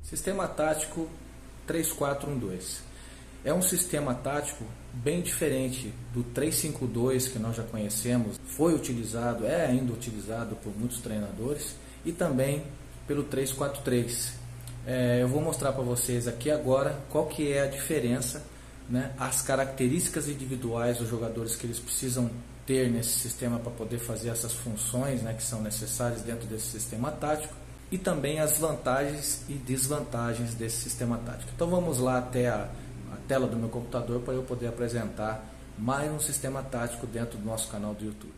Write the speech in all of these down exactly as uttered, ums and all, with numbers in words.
Sistema tático três quatro um dois. É um sistema tático bem diferente do três cinco dois que nós já conhecemos, foi utilizado, é ainda utilizado por muitos treinadores, e também pelo três quatro três. É, eu vou mostrar para vocês aqui agora qual que é a diferença, né, as características individuais dos jogadores que eles precisam ter nesse sistema para poder fazer essas funções, né, que são necessárias dentro desse sistema tático, e também as vantagens e desvantagens desse sistema tático. Então vamos lá até a, a tela do meu computador para eu poder apresentar mais um sistema tático dentro do nosso canal do YouTube.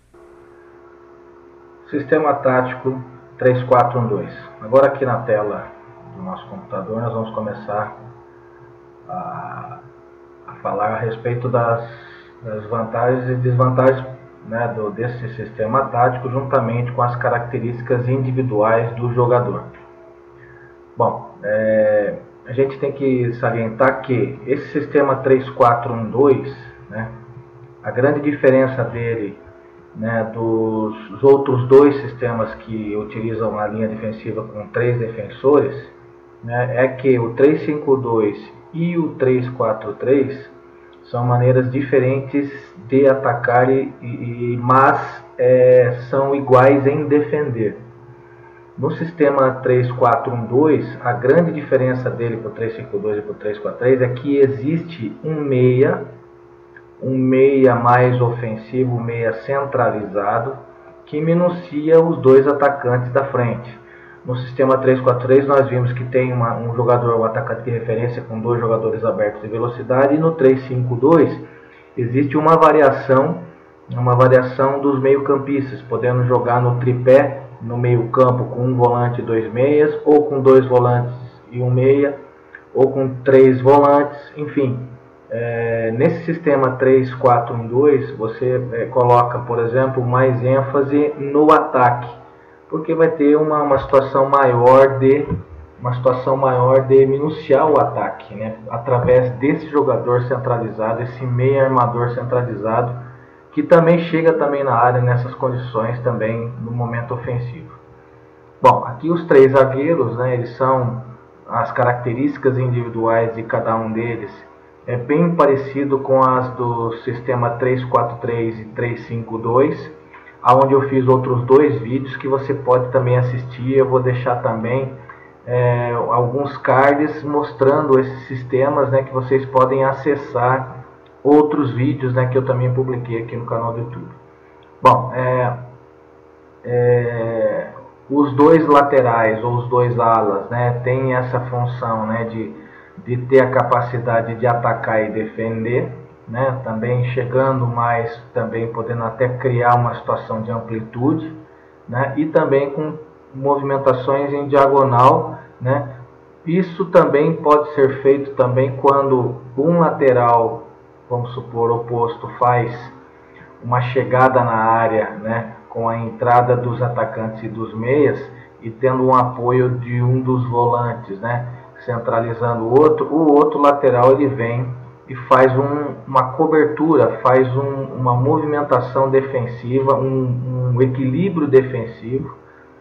Sistema tático três quatro um dois. Agora aqui na tela do nosso computador nós vamos começar a, a falar a respeito das, das vantagens e desvantagens, né, do, desse sistema tático, juntamente com as características individuais do jogador. Bom, é, a gente tem que salientar que esse sistema três quatro um dois, né, a grande diferença dele, né, dos outros dois sistemas que utilizam a linha defensiva com três defensores, né, é que o três cinco dois e o três quatro três são maneiras diferentes de atacar, e, e, mas é, são iguais em defender. No sistema três quatro um dois, a grande diferença dele para o três cinco dois e para o três quatro três é que existe um meia, um meia mais ofensivo, um meia centralizado, que minucia os dois atacantes da frente. No sistema três quatro três nós vimos que tem uma, um jogador, um atacante de referência com dois jogadores abertos de velocidade, e no três cinco dois existe uma variação, uma variação dos meio-campistas, podendo jogar no tripé no meio-campo com um volante e dois meias, ou com dois volantes e um meia, ou com três volantes, enfim. É, nesse sistema três quatro um dois você é, coloca, por exemplo, mais ênfase no ataque, porque vai ter uma, uma situação maior de uma situação maior de minuciar o ataque, né, através desse jogador centralizado, esse meia armador centralizado, que também chega também na área nessas condições também no momento ofensivo. Bom, aqui os três zagueiros, né, eles são as características individuais de cada um deles, é bem parecido com as do sistema três quatro três e três cinco dois, onde eu fiz outros dois vídeos que você pode também assistir. Eu vou deixar também é, alguns cards mostrando esses sistemas, né, que vocês podem acessar outros vídeos, né, que eu também publiquei aqui no canal do YouTube. Bom, é, é, os dois laterais ou os dois alas, né, têm essa função, né, de, de ter a capacidade de atacar e defender, né, também chegando mais, também podendo até criar uma situação de amplitude, né, e também com movimentações em diagonal, né. Isso também pode ser feito também quando um lateral, vamos supor, oposto, faz uma chegada na área, né, com a entrada dos atacantes e dos meias, e tendo um apoio de um dos volantes, né, centralizando o outro, o outro lateral ele vem e faz um, uma cobertura, faz um, uma movimentação defensiva, um, um equilíbrio defensivo,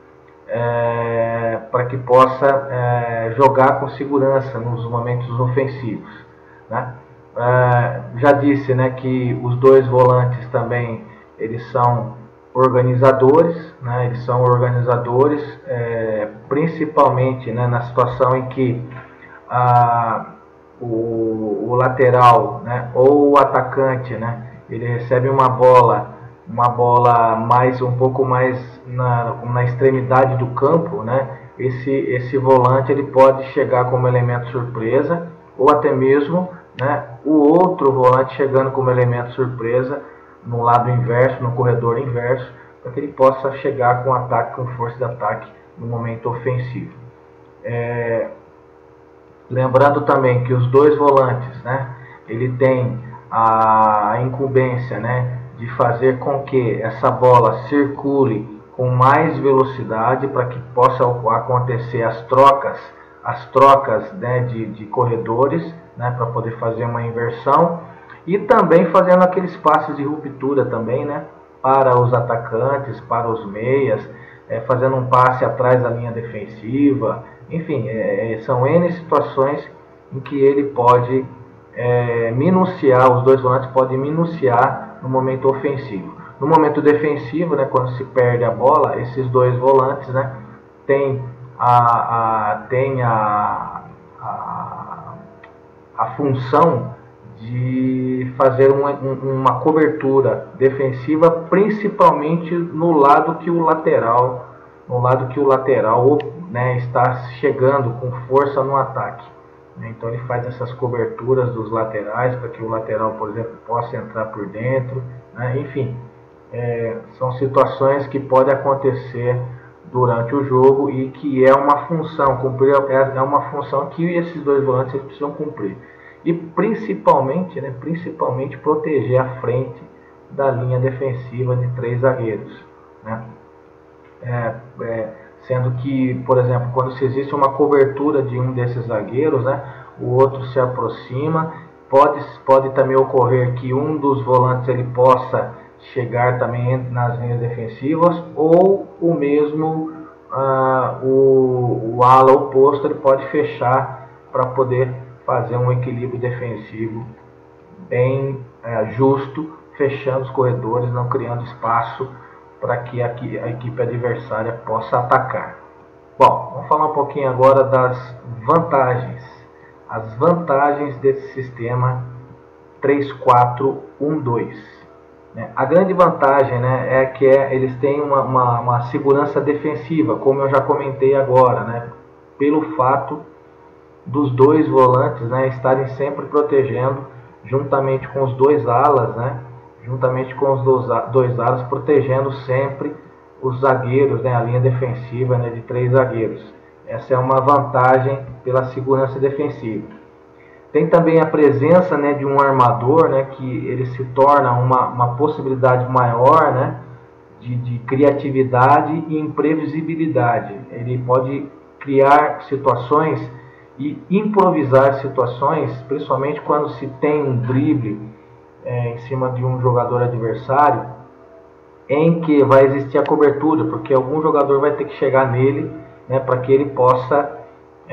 é, para que possa é, jogar com segurança nos momentos ofensivos, né? É, já disse, né, que os dois volantes também eles são organizadores, né, eles são organizadores, é, principalmente, né, na situação em que a O, o lateral, né, ou o atacante, né, ele recebe uma bola, uma bola mais um pouco mais na, na extremidade do campo, né, esse, esse volante ele pode chegar como elemento surpresa, ou até mesmo, né, o outro volante chegando como elemento surpresa no lado inverso, no corredor inverso, para que ele possa chegar com ataque, com força de ataque no momento ofensivo. É, Lembrando também que os dois volantes, né, ele tem a incumbência, né, de fazer com que essa bola circule com mais velocidade para que possa acontecer as trocas, as trocas, né, de, de corredores, né, para poder fazer uma inversão, e também fazendo aqueles passes de ruptura também, né, para os atacantes, para os meias, é, fazendo um passe atrás da linha defensiva, enfim, é, são N situações em que ele pode é, minuciar, os dois volantes podem minuciar no momento ofensivo. No momento defensivo, né, quando se perde a bola, esses dois volantes, né, têm a, a, tem a, a, a função de fazer uma, uma cobertura defensiva, principalmente no lado que o lateral, no lado que o lateral, né, está chegando com força no ataque. Então ele faz essas coberturas dos laterais para que o lateral, por exemplo, possa entrar por dentro, né? Enfim, é, são situações que podem acontecer durante o jogo e que é uma função, cumprir, é uma função que esses dois volantes eles precisam cumprir. E principalmente, né, principalmente proteger a frente da linha defensiva de três zagueiros, né? É, é, sendo que, por exemplo, quando se existe uma cobertura de um desses zagueiros, né, o outro se aproxima, pode, pode também ocorrer que um dos volantes ele possa chegar também nas linhas defensivas, ou o mesmo ah, o, o ala oposto ele pode fechar para poder fazer um equilíbrio defensivo bem é, justo, fechando os corredores, não criando espaço para que a, a equipe adversária possa atacar. Bom, vamos falar um pouquinho agora das vantagens. As vantagens desse sistema três quatro um dois. Né? A grande vantagem, né, é que é, eles têm uma, uma, uma segurança defensiva, como eu já comentei agora, né, pelo fato dos dois volantes, né, estarem sempre protegendo, juntamente com os dois alas, né, juntamente com os dois, dois alas, protegendo sempre os zagueiros, né, a linha defensiva, né, de três zagueiros. Essa é uma vantagem pela segurança defensiva. Tem também a presença, né, de um armador, né, que ele se torna uma, uma possibilidade maior, né, de, de criatividade e imprevisibilidade. Ele pode criar situações e improvisar situações, principalmente quando se tem um drible é, em cima de um jogador adversário, em que vai existir a cobertura, porque algum jogador vai ter que chegar nele, né, para que ele possa é,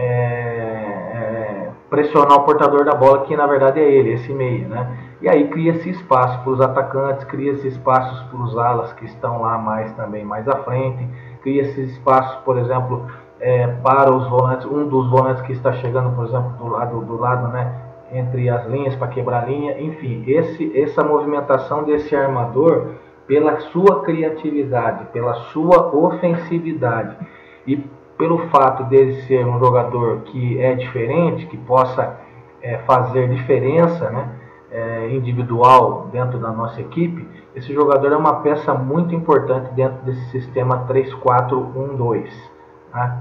é, pressionar o portador da bola, que na verdade é ele, esse meia, né? E aí cria-se espaço para os atacantes, cria-se espaços para os alas que estão lá mais também mais à frente, cria-se espaço, por exemplo, é, para os volantes, um dos volantes que está chegando, por exemplo, do lado, do lado, né, entre as linhas para quebrar a linha, enfim, esse, essa movimentação desse armador, pela sua criatividade, pela sua ofensividade e pelo fato dele ser um jogador que é diferente, que possa é, fazer diferença, né, é, individual dentro da nossa equipe, esse jogador é uma peça muito importante dentro desse sistema três quatro um dois, né,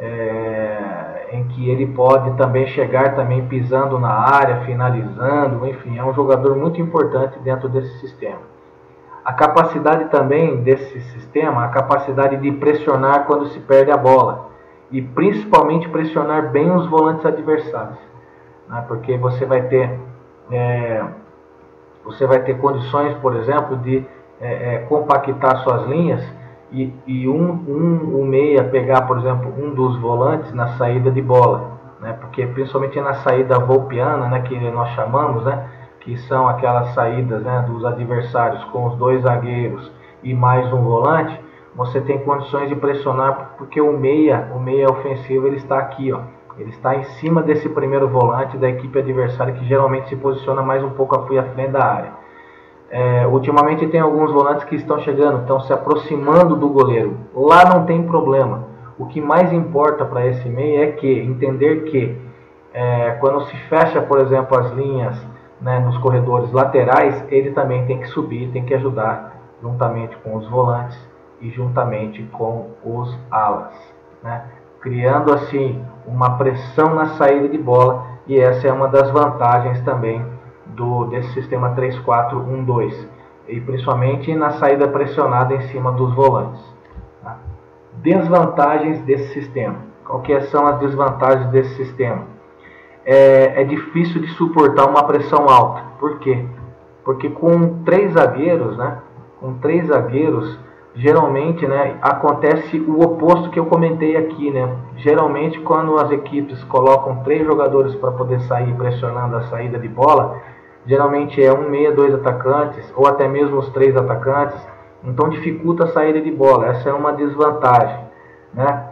é, em que ele pode também chegar também pisando na área, finalizando, enfim, é um jogador muito importante dentro desse sistema. A capacidade também desse sistema, a capacidade de pressionar quando se perde a bola. E principalmente pressionar bem os volantes adversários. Né? Porque você vai ter, é, você vai ter condições, por exemplo, de é, é, compactar suas linhas e, e um, um, um meia pegar, por exemplo, um dos volantes na saída de bola. Né? Porque principalmente na saída volpiana, né, que nós chamamos, né? Que são aquelas saídas, né, dos adversários com os dois zagueiros e mais um volante, você tem condições de pressionar, porque o meia, o meia ofensivo, ele está aqui, ó, ele está em cima desse primeiro volante da equipe adversária, que geralmente se posiciona mais um pouco à frente da área. É, ultimamente tem alguns volantes que estão chegando, estão se aproximando do goleiro. Lá não tem problema. O que mais importa para esse meia é que entender que é, quando se fecha, por exemplo, as linhas, né, nos corredores laterais, ele também tem que subir, tem que ajudar juntamente com os volantes e juntamente com os alas, né, criando assim uma pressão na saída de bola, e essa é uma das vantagens também do, desse sistema três quatro um dois, e principalmente na saída pressionada em cima dos volantes. Tá? Desvantagens desse sistema. Quais são as desvantagens desse sistema? É, é difícil de suportar uma pressão alta. Por quê? Porque com três zagueiros, né, com três zagueiros, geralmente, né, acontece o oposto que eu comentei aqui, né? Geralmente, quando as equipes colocam três jogadores para poder sair pressionando a saída de bola, geralmente é um meia, dois atacantes, ou até mesmo os três atacantes, então dificulta a saída de bola. Essa é uma desvantagem, né?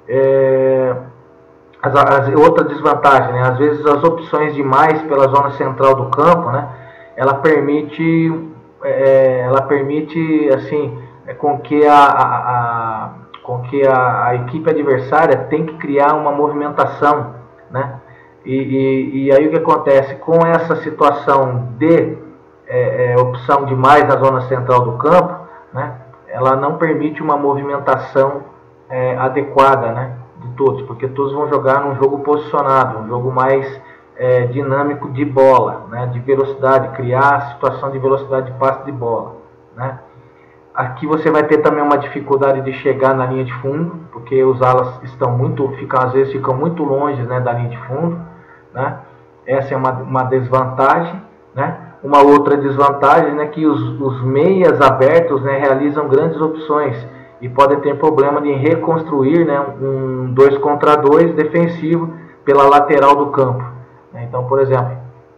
É... As, as, outra desvantagem, né? Às vezes as opções demais pela zona central do campo, né? Ela permite, é, ela permite assim, é, com que, a, a, a, com que a, a equipe adversária tem que criar uma movimentação, né? E, e, e aí o que acontece? Com essa situação de é, é, opção demais na zona central do campo, né? Ela não permite uma movimentação é, adequada, né? De todos, porque todos vão jogar num jogo posicionado, um jogo mais é, dinâmico de bola, né? De velocidade, criar a situação de velocidade de passe de bola, né? Aqui você vai ter também uma dificuldade de chegar na linha de fundo, porque os alas estão muito, ficam, às vezes ficam muito longe, né, da linha de fundo, né? Essa é uma, uma desvantagem, né? Uma outra desvantagem é, né, que os, os meias abertos, né, realizam grandes opções e podem ter problema de reconstruir, né, um dois contra dois defensivo pela lateral do campo. Então, por exemplo,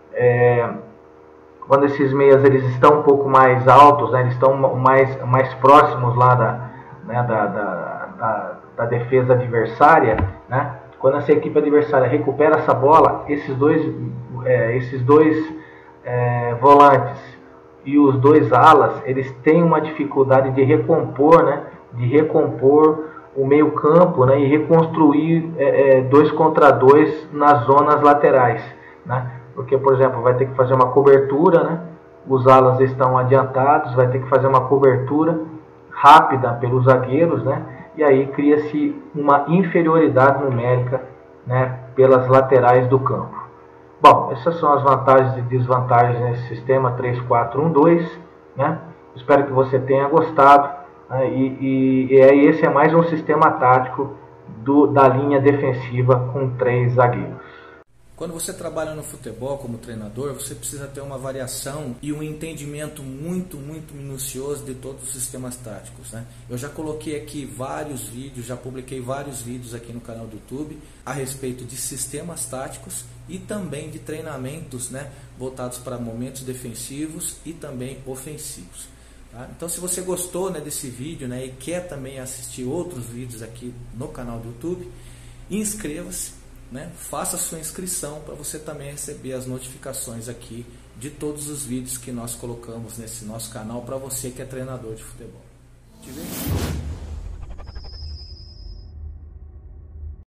é, quando esses meias eles estão um pouco mais altos, né, eles estão mais, mais próximos lá da, né, da, da, da, da defesa adversária, né, quando essa equipe adversária recupera essa bola, esses dois, é, esses dois é, volantes e os dois alas, eles têm uma dificuldade de recompor, né, de recompor o meio campo, né, e reconstruir é, é, dois contra dois nas zonas laterais, né? Porque, por exemplo, vai ter que fazer uma cobertura, né? Os alas estão adiantados, vai ter que fazer uma cobertura rápida pelos zagueiros, né? E aí cria-se uma inferioridade numérica, né, pelas laterais do campo. Bom, essas são as vantagens e desvantagens nesse sistema três quatro um dois, né? Espero que você tenha gostado, né? e, e, e esse é mais um sistema tático do, da linha defensiva com três zagueiros. Quando você trabalha no futebol como treinador, você precisa ter uma variação e um entendimento muito, muito minucioso de todos os sistemas táticos, né? Eu já coloquei aqui vários vídeos, já publiquei vários vídeos aqui no canal do YouTube a respeito de sistemas táticos e também de treinamentos, né, voltados para momentos defensivos e também ofensivos. Tá? Então, se você gostou, né, desse vídeo, né, e quer também assistir outros vídeos aqui no canal do YouTube, inscreva-se. Né? Faça a sua inscrição para você também receber as notificações aqui de todos os vídeos que nós colocamos nesse nosso canal para você que é treinador de futebol. Te vejo.